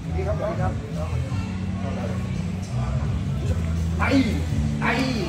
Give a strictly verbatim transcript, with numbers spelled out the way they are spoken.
ดีครับดีครับไปไป